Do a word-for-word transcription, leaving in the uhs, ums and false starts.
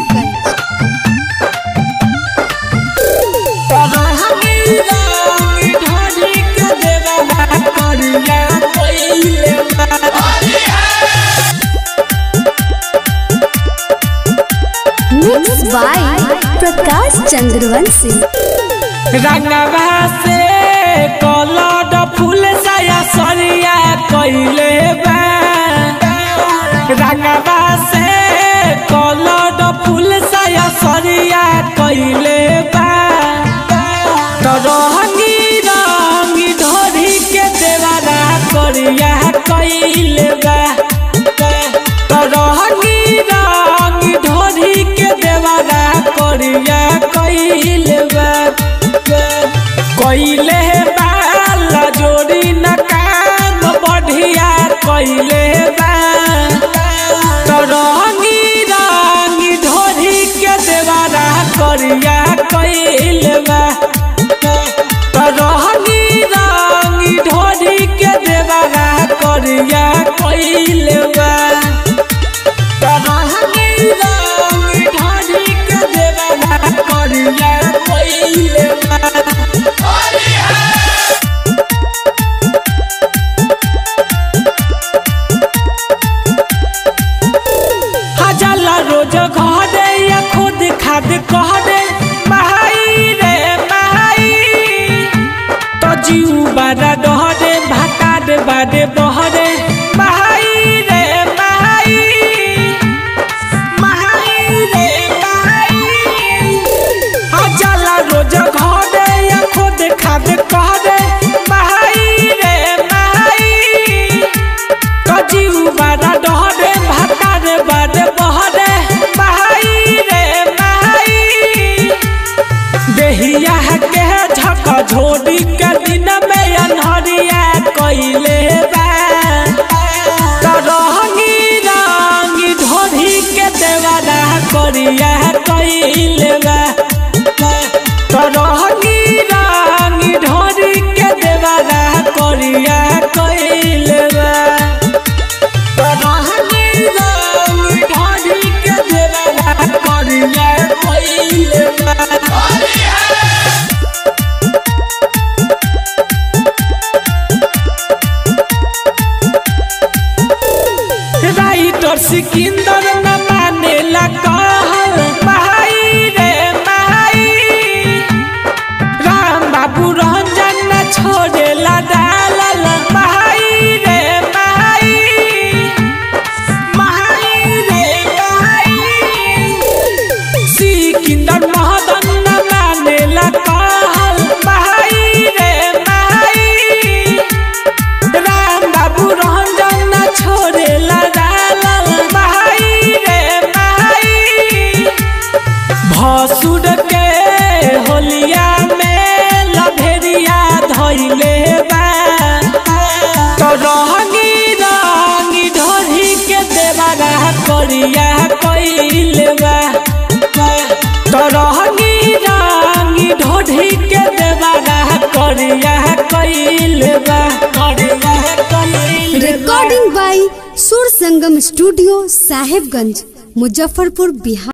Mix by Prakash Chandravanshi. रंगवा से colour फूल साया सरिया कइले बा। रंगवा से कलर फूल साया सरिया कइले बा। तो रंगी रंगी धोरी के देवारा करिया कइले बा। तो रंगी रंगी धोरी के देवारा करिया कइले बा। कइले बाला जोड़ी न काम बढ़िया कइले बा। तो रंगी रंगी धोरी के देवारा करिया कइले बा। तो रंगी रंगी धोरी के देवारा करिया कइले बा। तो रंगी रंगी धोरी के देवारा करिया कइले बा। रोज घरे या खुद खाद कह दे महाई रे महाई। तो जीव बारा डहरे भाटा दे बादे बहरे महाई रे महाई। महाई रे महाई जाला रोज घरे या खुद खाद कह दे महाई रे महाई। तो जीव बारा डहरे भाटा दे बादे बहरे के झक झोड़ी के दिन में अनहरिया कइले बा। तो रंगी रंगी धोरी के देवारा करिया कइले बा। तो रंगी रंगी धोरी के देवारा करिया कइले बा। तो रंगी रंगी धोरी के देवारा करिया कइले बा। राइटर सिकंदर न मानेला कहल महाई रे महाई। राम बाबू रंजन न छोड़ेला डालल महाई रे महाई। महाई रे महाई सिकंदर महदन न मानेला कहल महाई रे महाई। राम बाबू रंजन न छोड़ेला भसुर के होलिया में लभेरिया धइले बा। तो रंगी रंगी धोरी के देवारा करिया कइले बा। तो रंगी रंगी धोरी के देवारा करिया कइले बा। Recording by Sur Sangam studio Sahebganj Muzaffarpur Bihar.